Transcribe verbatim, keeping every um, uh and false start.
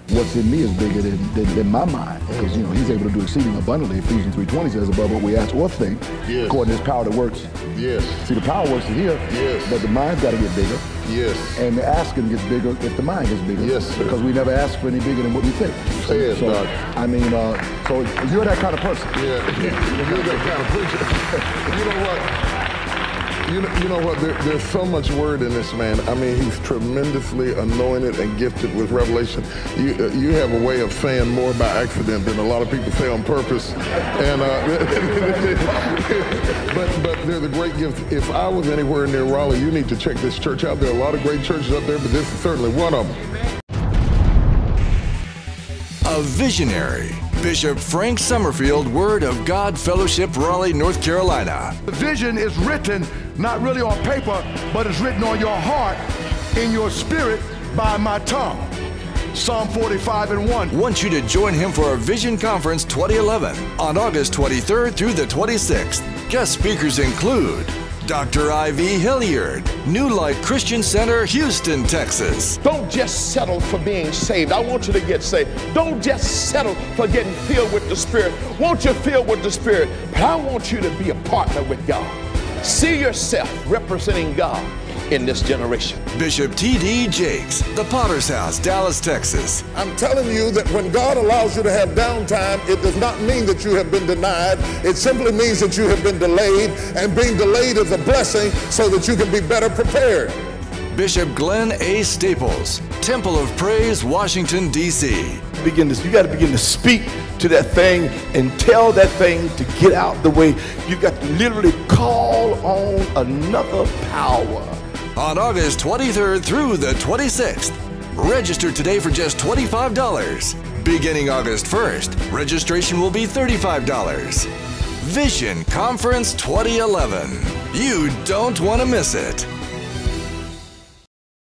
what's in me is bigger than, than, than my mind. Because, you know, he's able to do exceeding abundantly. Ephesians three twenty says, above what we ask or think, yes. according to his power that works. Yes. See, the power works in here, yes. but the mind's got to get bigger. Yes. And the asking gets bigger if the mind gets bigger. Yes, sir. Because we never ask for any bigger than what we think. Say it, so, Doc. I mean, uh, so you're that kind of person. Yeah, you're that kind of preacher. You know what? You know, you know what? There, there's so much word in this man. I mean, he's tremendously anointed and gifted with revelation. You uh, you have a way of saying more by accident than a lot of people say on purpose. And uh, but but they're the great gift. If I was anywhere near Raleigh, you need to check this church out. There are a lot of great churches up there, but this is certainly one of them. A visionary. Bishop Frank Summerfield, Word of God Fellowship, Raleigh, North Carolina. The vision is written not really on paper, but it's written on your heart, in your spirit, by my tongue. Psalm forty-five and one. Wants you to join him for our Vision Conference twenty eleven on August twenty-third through the twenty-sixth. Guest speakers include Doctor I V Hilliard, New Life Christian Center, Houston, Texas. Don't just settle for being saved. I want you to get saved. Don't just settle for getting filled with the Spirit. Won't you filled with the Spirit? But I want you to be a partner with God. See yourself representing God in this generation. Bishop T D Jakes, The Potter's House, Dallas, Texas. I'm telling you that when God allows you to have downtime, it does not mean that you have been denied. It simply means that you have been delayed, and being delayed is a blessing so that you can be better prepared. Bishop Glenn A. Staples, Temple of Praise, Washington, D C Begin to, you got to begin to speak to that thing and tell that thing to get out the way. You got to literally call on another power. On August twenty-third through the twenty-sixth. Register today for just twenty-five dollars. Beginning August first, registration will be thirty-five dollars. Vision Conference twenty eleven. You don't want to miss it.